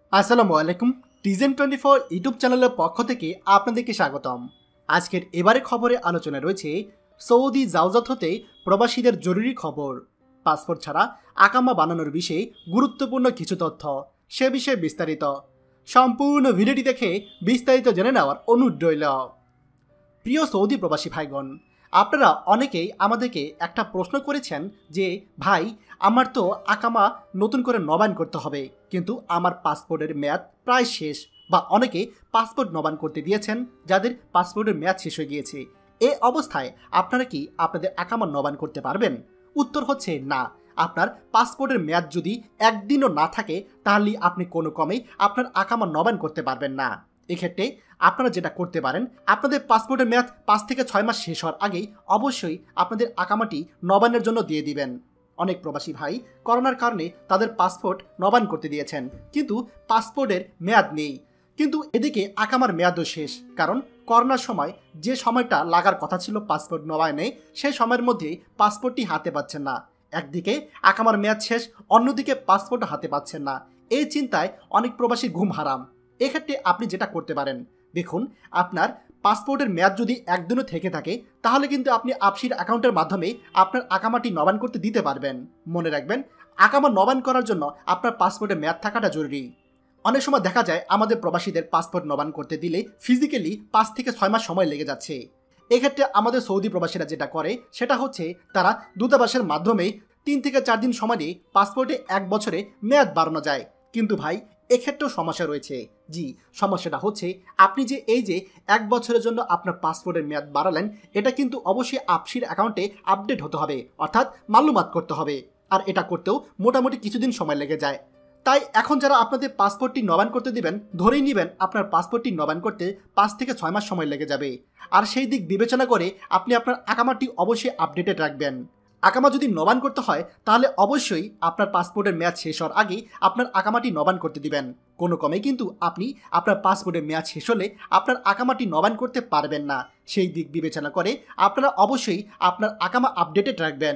আসসালামু আলাইকুম। টিজেন 24 ইউটিউব চ্যানেলের পক্ষ থেকে আপনাদেরকে স্বাগতম। আজকের এবারে খবরে আলোচনা রয়েছে সৌদি জাওজাত হতে প্রবাসীদের জরুরি খবর, পাসপোর্ট ছাড়া আকামা বানানোর বিষয়ে গুরুত্বপূর্ণ কিছু তথ্য, সে বিষয়ে বিস্তারিত। সম্পূর্ণ ভিডিওটি দেখে বিস্তারিত জেনে নেওয়ার অনুরোধ রইল। প্রিয় সৌদি প্রবাসী ভাইগণ, আপনারা অনেকেই আমাদেরকে একটা প্রশ্ন করেছেন যে ভাই, আমার তো আকামা নতুন করে নবায়ন করতে হবে, কিন্তু আমার পাসপোর্টের মেয়াদ প্রায় শেষ, বা অনেকে পাসপোর্ট নবায়ন করতে দিয়েছেন যাদের পাসপোর্টের মেয়াদ শেষ হয়ে গিয়েছে। এই অবস্থায় আপনারা কি আপনাদের আকামা নবায়ন করতে পারবেন? উত্তর হচ্ছে না। আপনার পাসপোর্টের মেয়াদ যদি একদিনও না থাকে তাহলে আপনি কোনো ক্রমেই আপনার আকামা নবায়ন করতে পারবেন না। এক্ষেত্রে আপনারা যেটা করতে পারেন, আপনাদের পাসপোর্টের মেয়াদ 5 থেকে 6 মাস শেষ হওয়ার আগেই অবশ্যই আপনাদের আকামাটি নবায়নের জন্য দিয়ে দিবেন। অনেক প্রবাসী ভাই করোনার কারণে তাদের পাসপোর্ট নবায়ন করতে দিয়েছেন, কিন্তু পাসপোর্টের মেয়াদ নেই, কিন্তু এদিকে আকামার মেয়াদও শেষ। কারণ করোনার সময় যে সময়টা লাগার কথা ছিল পাসপোর্ট নবায়নে, সেই সময়ের মধ্যে পাসপোর্টটি হাতে পাচ্ছেন না। একদিকে আকামার মেয়াদ শেষ, অন্যদিকে পাসপোর্ট হাতে পাচ্ছেন না। এই চিন্তায় অনেক প্রবাসী ঘুম হারাম। এক্ষেত্রে আপনি যেটা করতে পারেন, দেখুন, আপনার পাসপোর্টের মেয়াদ যদি একদিনও থেকে থাকে তাহলে কিন্তু আপনি আপসির অ্যাকাউন্টের মাধ্যমে আপনার আকামাটি নবায়ন করতে দিতে পারবেন। মনে রাখবেন, আকামা নবায়ন করার জন্য আপনার পাসপোর্টের মেয়াদ থাকাটা জরুরি। অনেক সময় দেখা যায় আমাদের প্রবাসীদের পাসপোর্ট নবায়ন করতে দিলে ফিজিক্যালি 5 থেকে 6 মাস সময় লেগে যাচ্ছে। এক্ষেত্রে আমাদের সৌদি প্রবাসীরা যেটা করে সেটা হচ্ছে তারা দূতাবাসের মাধ্যমে 3 থেকে 4 দিন সময় দিয়ে পাসপোর্টে 1 বছরে মেয়াদ বাড়ানো যায়। কিন্তু ভাই, এক্ষেত্রেও সমস্যা রয়েছে। জি, সমস্যাটা হচ্ছে আপনি যে এই যে 1 বছরের জন্য আপনার পাসপোর্টের মেয়াদ বাড়ালেন, এটা কিন্তু অবশ্যই আপসির অ্যাকাউন্টে আপডেট হতে হবে, অর্থাৎ মালুমাত করতে হবে। আর এটা করতেও মোটামুটি কিছুদিন সময় লেগে যায়। তাই এখন যারা আপনাদের পাসপোর্টটি নবায়ন করতে দিবেন, ধরেই নেবেন আপনার পাসপোর্টটি নবায়ন করতে 5 থেকে 6 মাস সময় লেগে যাবে। আর সেই দিক বিবেচনা করে আপনি আপনার আকামাটি অবশ্যই আপডেটেড রাখবেন। আকামা যদি নবায়ন করতে হয় তাহলে অবশ্যই আপনার পাসপোর্টের মেয়াদ শেষ হওয়ার আগেই আপনার আকামাটি নবায়ন করতে দিবেন। কোনো ক্রমে কিন্তু আপনি আপনার পাসপোর্টের মেয়াদ শেষ হলে আপনার আকামাটি নবায়ন করতে পারবেন না। সেই দিক বিবেচনা করে আপনারা অবশ্যই আপনার আকামা আপডেটেড রাখবেন।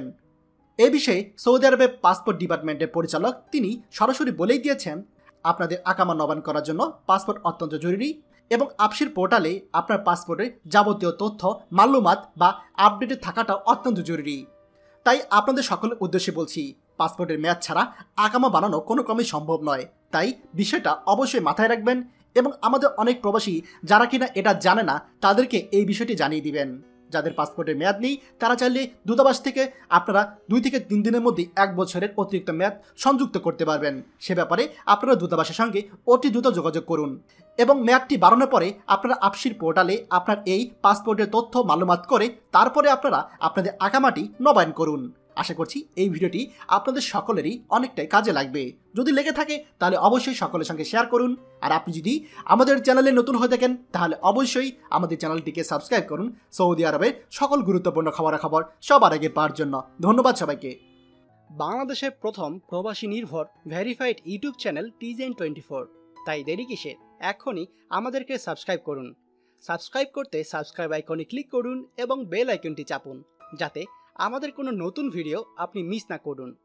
এ বিষয়ে সৌদি আরবের পাসপোর্ট ডিপার্টমেন্টের পরিচালক তিনি সরাসরি বলেই দিয়েছেন, আপনাদের আকামা নবায়ন করার জন্য পাসপোর্ট অত্যন্ত জরুরি এবং আপসির পোর্টালে আপনার পাসপোর্টের যাবতীয় তথ্য মালুমাত বা আপডেটেড থাকাটা অত্যন্ত জরুরি। তাই আপনাদের সকলের উদ্দেশ্যে বলছি, পাসপোর্টের মেয়াদ ছাড়া আকামা বানানো কোনো ক্রমেই সম্ভব নয়। তাই বিষয়টা অবশ্যই মাথায় রাখবেন এবং আমাদের অনেক প্রবাসী যারা কিনা এটা জানে না তাদেরকে এই বিষয়টি জানিয়ে দিবেন। যাদের পাসপোর্টের মেয়াদ নেই তারা চাইলে দূতাবাস থেকে আপনারা 2 থেকে 3 দিনের মধ্যে 1 বছরের অতিরিক্ত মেয়াদ সংযুক্ত করতে পারবেন। সে ব্যাপারে আপনারা দূতাবাসের সঙ্গে অতি দ্রুত যোগাযোগ করুন এবং মেয়াদটি বাড়ানোর পরে আপনারা আপসির পোর্টালে আপনার এই পাসপোর্টের তথ্য মালুমাত করে তারপরে আপনারা আপনাদের আকামাটি নবায়ন করুন। আশা করছি এই ভিডিওটি আপনাদের সকলেরই অনেকটাই কাজে লাগবে। যদি লেগে থাকে তাহলে অবশ্যই সকলের সঙ্গে শেয়ার করুন। আর আপনি যদি আমাদের চ্যানেলে নতুন হয়ে থাকেন তাহলে অবশ্যই আমাদের চ্যানেলটিকে সাবস্ক্রাইব করুন সৌদি আরবের সকল গুরুত্বপূর্ণ খবর সবার আগে পাওয়ার জন্য। ধন্যবাদ সবাইকে। বাংলাদেশের প্রথম প্রবাসী নির্ভর ভেরিফাইড ইউটিউব চ্যানেল টিজেন 24। তাই দেরি কিসের, এখনই আমাদেরকে সাবস্ক্রাইব করুন। সাবস্ক্রাইব করতে সাবস্ক্রাইব আইকনে ক্লিক করুন এবং বেল আইকনটি চাপুন, যাতে আমাদের কোনো নতুন ভিডিও আপনি মিস না করুন।